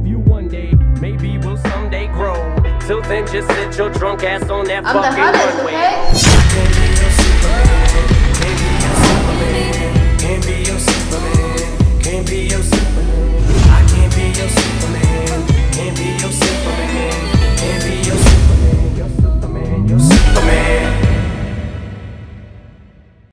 love you one day, maybe we'll someday grow. Till then, just sit your drunk ass on that I'm the fucking hottest, runway. okay? Can't be your Superman, can't be your Superman, can't be your Superman.